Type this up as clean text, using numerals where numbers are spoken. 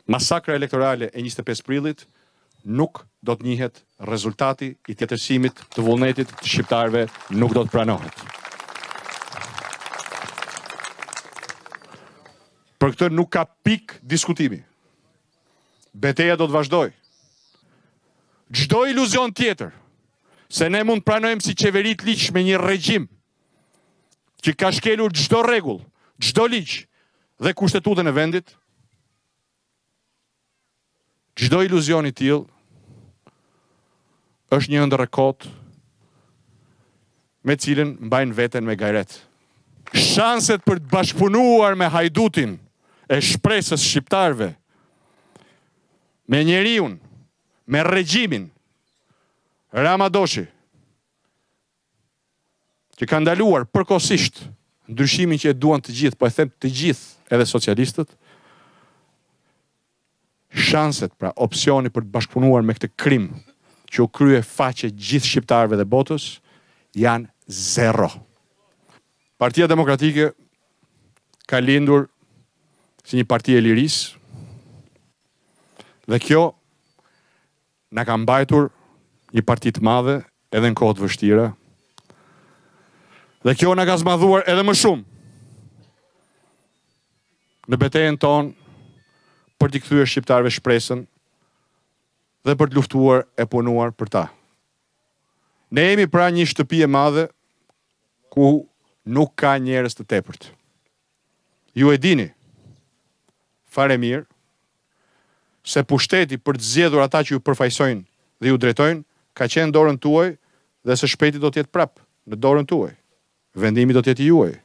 masakra elektorale e 25 prillit nuk do të njihet, rezultati i tjetërsimit të vullnetit të shqiptarëve nuk do të pranohet. Për këtë nuk ka pik diskutimi. Betejë do të vazhdoj. Çdo iluzion tjetër se ne mund të pranojmë si qeveri të ligjshme një regjim që ka shkelur çdo rregull, çdo ligj dhe kushtetutën e vendit, çdo iluzion i tillë është një ëndër e kotë me cilën mbajnë veten me gajret. Shanset për të bashkëpunuar me hajdutin e shpresës shqiptarëve, me njeriun, me regjimin Ramadoshi, që ka ndaluar përkohësisht ndryshimin që e duan të gjithë, po e them të gjithë edhe socialistët, shanset, pra opsioni për të bashkëpunuar me këtë krim që u krye faqe gjithë shqiptarëve dhe botës, janë zero. Partia Demokratike ka lindur si një parti e lirisë, dhe kjo na ka mbajtur një parti të madhe edhe në kohë të vështira. Dhe kjo na ka zmadhuar edhe më shumë në betejën tonë për t'i kthyer shqiptarëve shpresën dhe për të luftuar e punuar për ta. Ne jemi pra një shtëpi e madhe ku nuk ka njerëz të tepërt. Ju e dini fare mirë se pushteti për të zgjedhur ata që ju përfaqësojnë dhe ju drejtojnë ka qenë në dorën tuaj dhe së shpejti do të jetë prapë në dorën tuaj. Vendimi do të jetë i juaj.